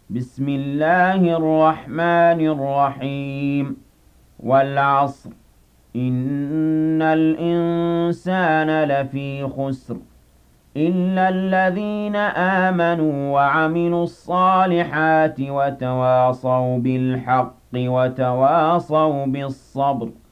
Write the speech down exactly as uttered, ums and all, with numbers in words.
بسم الله الرحمن الرحيم والعصر إن الإنسان لفي خسر إلا الذين آمنوا وعملوا الصالحات وتواصوا بالحق وتواصوا بالصبر